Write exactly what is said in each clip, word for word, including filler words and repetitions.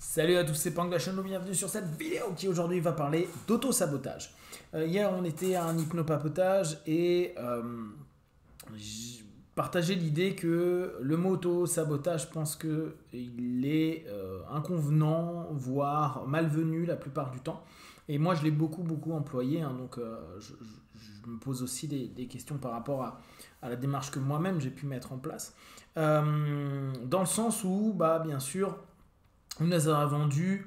Salut à tous, c'est Pang de la chaîne, bienvenue sur cette vidéo qui aujourd'hui va parler d'auto-sabotage. Euh, hier on était à un hypnopapotage et euh, j'ai partagé l'idée que le mot auto-sabotage, je pense qu'il est euh, inconvenant, voire malvenu la plupart du temps. Et moi je l'ai beaucoup beaucoup employé, hein, donc euh, je, je, je me pose aussi des, des questions par rapport à, à la démarche que moi-même j'ai pu mettre en place. Euh, dans le sens où, bah, bien sûr, on nous a vendu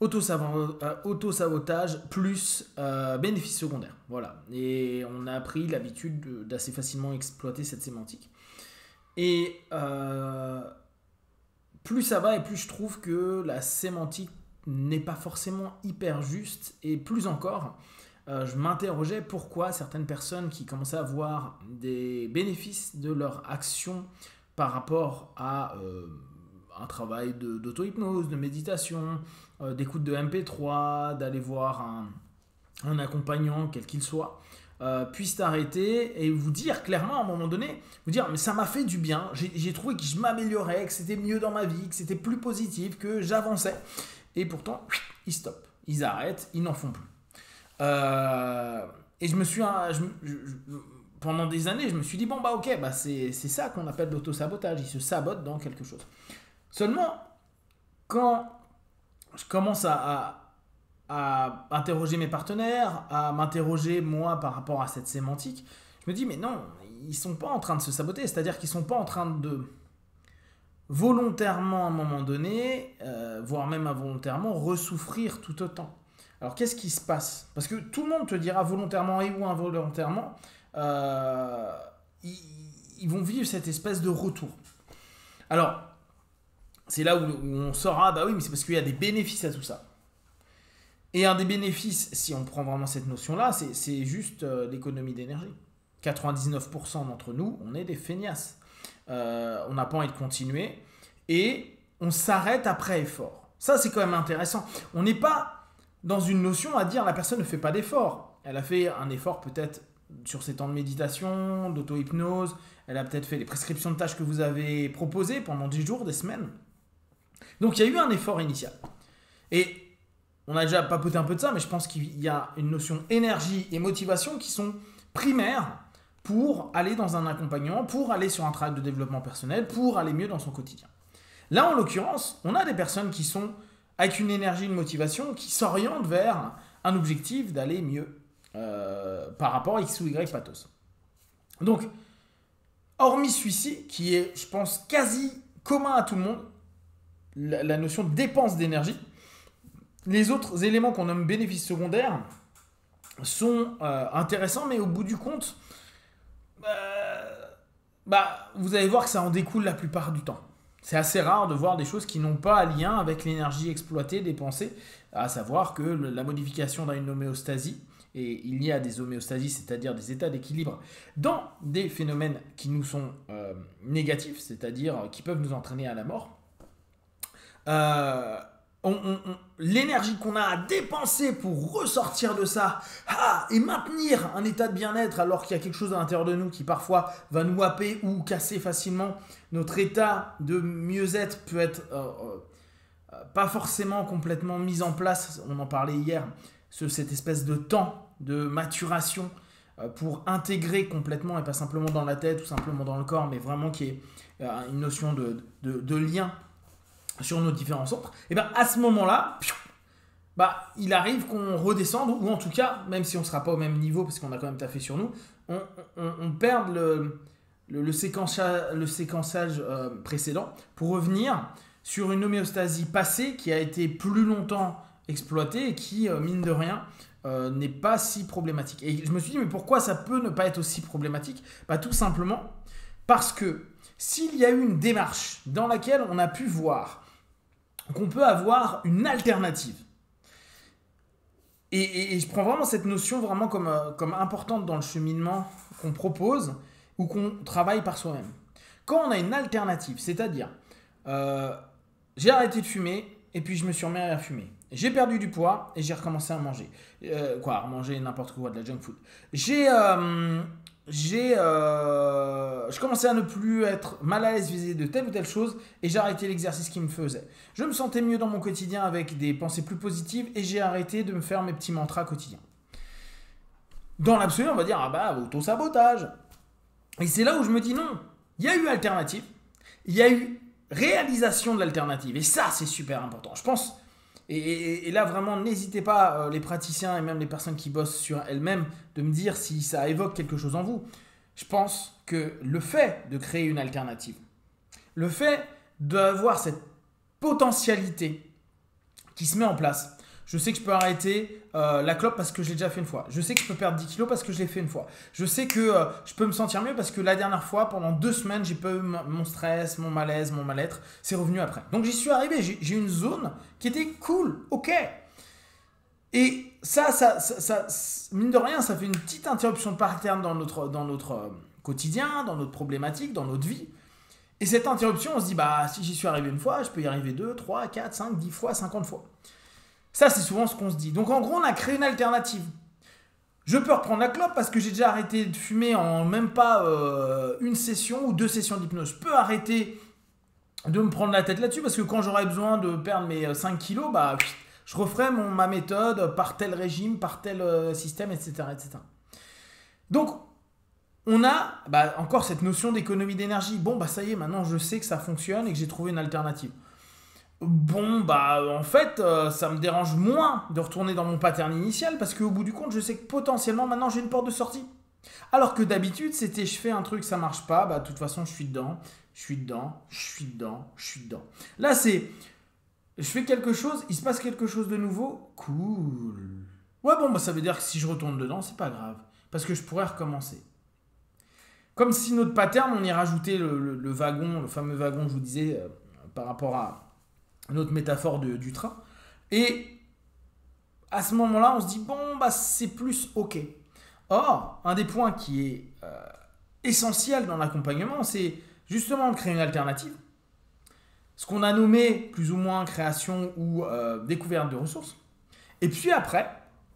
auto-sabotage plus euh, bénéfice secondaire. Voilà. Et on a appris l'habitude d'assez facilement exploiter cette sémantique. Et euh, plus ça va et plus je trouve que la sémantique n'est pas forcément hyper juste. Et plus encore, euh, je m'interrogeais pourquoi certaines personnes qui commençaient à voir des bénéfices de leur action par rapport à... Euh, un travail d'auto-hypnose, de, de méditation, euh, d'écoute de M P trois, d'aller voir un, un accompagnant, quel qu'il soit, euh, puissent t'arrêter et vous dire clairement à un moment donné, vous dire mais ça m'a fait du bien, j'ai trouvé que je m'améliorais, que c'était mieux dans ma vie, que c'était plus positif, que j'avançais. Et pourtant, ils stoppent, ils arrêtent, ils n'en font plus. Euh, et je me suis... Je, je, je, pendant des années, je me suis dit, bon bah ok, bah c'est ça qu'on appelle l'auto-sabotage, ils se sabotent dans quelque chose. Seulement, quand je commence à, à, à interroger mes partenaires, à m'interroger moi par rapport à cette sémantique, je me dis mais non, ils ne sont pas en train de se saboter, c'est-à-dire qu'ils ne sont pas en train de volontairement à un moment donné, euh, voire même involontairement, ressouffrir tout autant. Alors qu'est-ce qui se passe? Parce que tout le monde te dira volontairement et ou involontairement, euh, ils, ils vont vivre cette espèce de retour. Alors, c'est là où, où on saura, bah oui, mais c'est parce qu'il y a des bénéfices à tout ça. Et un des bénéfices, si on prend vraiment cette notion-là, c'est juste euh, l'économie d'énergie. quatre-vingt-dix-neuf pour cent d'entre nous, on est des feignasses. Euh, on n'a pas envie de continuer et on s'arrête après effort. Ça, c'est quand même intéressant. On n'est pas dans une notion à dire la personne ne fait pas d'effort. Elle a fait un effort peut-être sur ses temps de méditation, d'auto-hypnose. Elle a peut-être fait les prescriptions de tâches que vous avez proposées pendant dix jours, des semaines. Donc il y a eu un effort initial. Et on a déjà papoté un peu de ça, mais je pense qu'il y a une notion énergie et motivation qui sont primaires pour aller dans un accompagnement, pour aller sur un travail de développement personnel, pour aller mieux dans son quotidien. Là, en l'occurrence, on a des personnes qui sont avec une énergie, une motivation, qui s'orientent vers un objectif d'aller mieux euh, par rapport à X ou Y pathos. Donc, hormis celui-ci, qui est, je pense, quasi commun à tout le monde, la, la notion de dépense d'énergie, les autres éléments qu'on nomme bénéfices secondaires sont euh, intéressants, mais au bout du compte, euh, bah, vous allez voir que ça en découle la plupart du temps. C'est assez rare de voir des choses qui n'ont pas lien avec l'énergie exploitée, dépensée, à savoir que la modification d'une homéostasie, et il y a des homéostasies, c'est-à-dire des états d'équilibre dans des phénomènes qui nous sont euh, négatifs, c'est-à-dire qui peuvent nous entraîner à la mort. Euh, l'énergie qu'on a à dépenser pour ressortir de ça ah, et maintenir un état de bien-être alors qu'il y a quelque chose à l'intérieur de nous qui parfois va nous happer ou casser facilement notre état de mieux-être peut être euh, euh, pas forcément complètement mis en place, on en parlait hier, ce, cette espèce de temps de maturation euh, pour intégrer complètement et pas simplement dans la tête ou simplement dans le corps, mais vraiment qui est euh, une notion de, de, de lien sur nos différents centres, et bien à ce moment-là, bah, il arrive qu'on redescende, ou en tout cas, même si on ne sera pas au même niveau, parce qu'on a quand même taffé sur nous, on, on, on perd le, le, le séquençage, le séquençage euh, précédent pour revenir sur une homéostasie passée qui a été plus longtemps exploitée et qui, euh, mine de rien, euh, n'est pas si problématique. Et je me suis dit, mais pourquoi ça peut ne pas être aussi problématique? Bah, tout simplement parce que s'il y a eu une démarche dans laquelle on a pu voir qu'on peut avoir une alternative. Et, et, et je prends vraiment cette notion vraiment comme, euh, comme importante dans le cheminement qu'on propose ou qu'on travaille par soi-même. Quand on a une alternative, c'est-à-dire euh, j'ai arrêté de fumer et puis je me suis remis à fumer. J'ai perdu du poids et j'ai recommencé à manger. Euh, quoi, à manger n'importe quoi, de la junk food. J'ai... Euh, j'ai, euh, je commençais à ne plus être mal à l'aise vis-à-vis de telle ou telle chose et j'ai arrêté l'exercice qui me faisait. Je me sentais mieux dans mon quotidien avec des pensées plus positives et j'ai arrêté de me faire mes petits mantras quotidiens. Dans l'absolu, on va dire, ah bah, auto-sabotage. Et c'est là où je me dis non, il y a eu alternative, il y a eu réalisation de l'alternative. Et ça, c'est super important. Je pense, et, et, et là vraiment, n'hésitez pas, euh, les praticiens et même les personnes qui bossent sur elles-mêmes, de me dire si ça évoque quelque chose en vous. Je pense que le fait de créer une alternative, le fait d'avoir cette potentialité qui se met en place, je sais que je peux arrêter euh, la clope parce que je l'ai déjà fait une fois. Je sais que je peux perdre dix kilos parce que je l'ai fait une fois. Je sais que euh, je peux me sentir mieux parce que la dernière fois, pendant deux semaines, j'ai pas eu mon stress, mon malaise, mon mal-être. C'est revenu après. Donc j'y suis arrivé. J'ai, j'ai une zone qui était cool, ok. Et ça, ça, ça, ça, mine de rien, ça fait une petite interruption de pattern dans notre, dans notre euh, quotidien, dans notre problématique, dans notre vie. Et cette interruption, on se dit, bah si j'y suis arrivé une fois, je peux y arriver deux, trois, quatre, cinq, dix fois, cinquante fois. Ça, c'est souvent ce qu'on se dit. Donc, en gros, on a créé une alternative. Je peux reprendre la clope parce que j'ai déjà arrêté de fumer en même pas euh, une session ou deux sessions d'hypnose. Je peux arrêter de me prendre la tête là-dessus parce que quand j'aurai besoin de perdre mes cinq kilos, bah, je referai mon, ma méthode par tel régime, par tel euh, système, et cetera, et cetera. Donc, on a bah, encore cette notion d'économie d'énergie. Bon, bah ça y est, maintenant je sais que ça fonctionne et que j'ai trouvé une alternative. Bon, bah en fait, euh, ça me dérange moins de retourner dans mon pattern initial parce qu'au bout du compte, je sais que potentiellement, maintenant, j'ai une porte de sortie. Alors que d'habitude, c'était je fais un truc, ça marche pas, bah de toute façon, je suis dedans, je suis dedans, je suis dedans, je suis dedans. Là, c'est, je fais quelque chose, il se passe quelque chose de nouveau, cool. Ouais, bon, bah ça veut dire que si je retourne dedans, c'est pas grave, parce que je pourrais recommencer. Comme si notre pattern, on y rajoutait le, le, le wagon, le fameux wagon, je vous disais, euh, par rapport à notre métaphore de, du train. Et à ce moment-là, on se dit, bon, bah, c'est plus OK. Or, un des points qui est euh, essentiel dans l'accompagnement, c'est justement de créer une alternative. Ce qu'on a nommé plus ou moins création ou euh, découverte de ressources. Et puis après,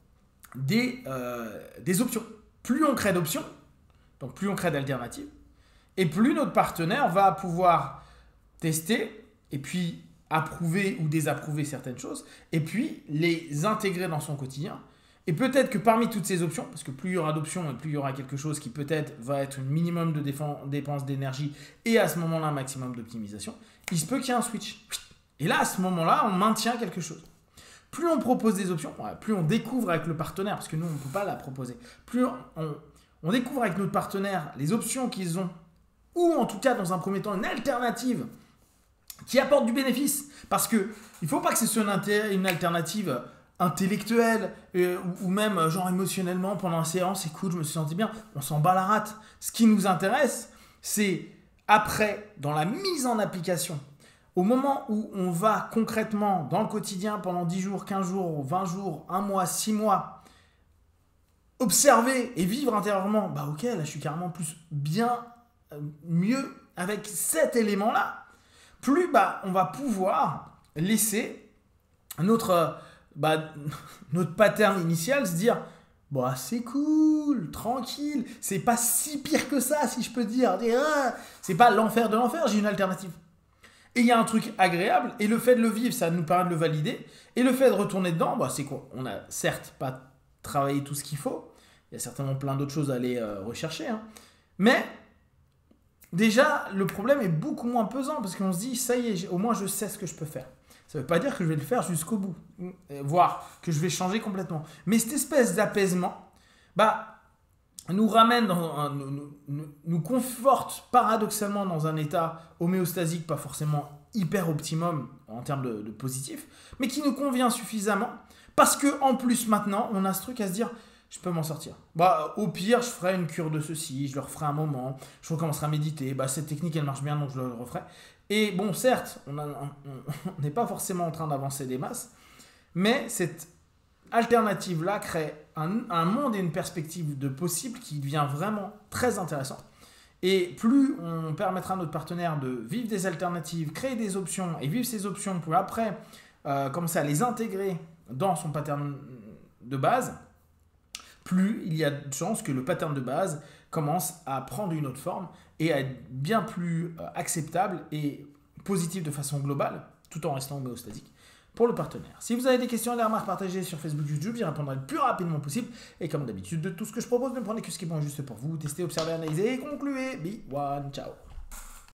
des, euh, des options. Plus on crée d'options, donc plus on crée d'alternatives, et plus notre partenaire va pouvoir tester, et puis approuver ou désapprouver certaines choses, et puis les intégrer dans son quotidien. Et peut-être que parmi toutes ces options, parce que plus il y aura d'options et plus il y aura quelque chose qui peut-être va être un minimum de dépenses d'énergie et à ce moment-là un maximum d'optimisation, il se peut qu'il y ait un switch. Et là, à ce moment-là, on maintient quelque chose. Plus on propose des options, plus on découvre avec le partenaire, parce que nous, on ne peut pas la proposer, plus on, on découvre avec notre partenaire les options qu'ils ont, ou en tout cas, dans un premier temps, une alternative qui apporte du bénéfice. Parce qu'il ne faut pas que ce soit une, une alternative intellectuelle euh, ou, ou même genre émotionnellement pendant la séance, écoute, je me suis senti bien, on s'en bat la rate. Ce qui nous intéresse, c'est après, dans la mise en application, au moment où on va concrètement dans le quotidien pendant dix jours, quinze jours, vingt jours, un mois, six mois, observer et vivre intérieurement, bah ok, là je suis carrément plus bien, euh, mieux avec cet élément-là. Plus bah, on va pouvoir laisser notre, bah, notre pattern initial se dire bah, c'est cool, tranquille, c'est pas si pire que ça, si je peux dire. Ah, c'est pas l'enfer de l'enfer, j'ai une alternative. Et il y a un truc agréable, et le fait de le vivre, ça nous permet de le valider. Et le fait de retourner dedans, bah, c'est quoi? On a certes pas travaillé tout ce qu'il faut, il y a certainement plein d'autres choses à aller euh, rechercher, hein. Mais déjà, le problème est beaucoup moins pesant parce qu'on se dit, ça y est, au moins je sais ce que je peux faire. Ça ne veut pas dire que je vais le faire jusqu'au bout, voire que je vais changer complètement. Mais cette espèce d'apaisement, bah, nous ramène, dans un, nous, nous, nous conforte paradoxalement dans un état homéostasique, pas forcément hyper optimum en termes de, de positif, mais qui nous convient suffisamment parce qu'en plus maintenant, on a ce truc à se dire, je peux m'en sortir. Bah, au pire, je ferai une cure de ceci, je le referai un moment, je recommencerai à méditer. Bah, cette technique, elle marche bien, donc je le referai. Et bon, certes, on n'est pas forcément en train d'avancer des masses, mais cette alternative-là crée un, un monde et une perspective de possible qui devient vraiment très intéressant. Et plus on permettra à notre partenaire de vivre des alternatives, créer des options et vivre ces options pour après euh, commencer à les intégrer dans son pattern de base, plus il y a de chances que le pattern de base commence à prendre une autre forme et à être bien plus euh, acceptable et positif de façon globale, tout en restant homéostatique pour le partenaire. Si vous avez des questions et des remarques, partagées sur Facebook, YouTube, j'y répondrai le plus rapidement possible. Et comme d'habitude, de tout ce que je propose, ne prenez que ce qui est bon et juste pour vous. Testez, observez, analysez et concluez. Be one, ciao.